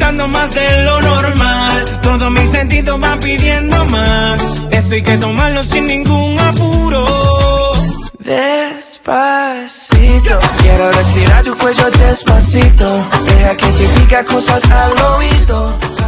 buscando más de lo normal. Todos mis sentidos van pidiendo más. Esto hay que tomarlo sin ningún apuro. Despacito, quiero respirar tu cuello despacito. Deja que te diga cosas al oído.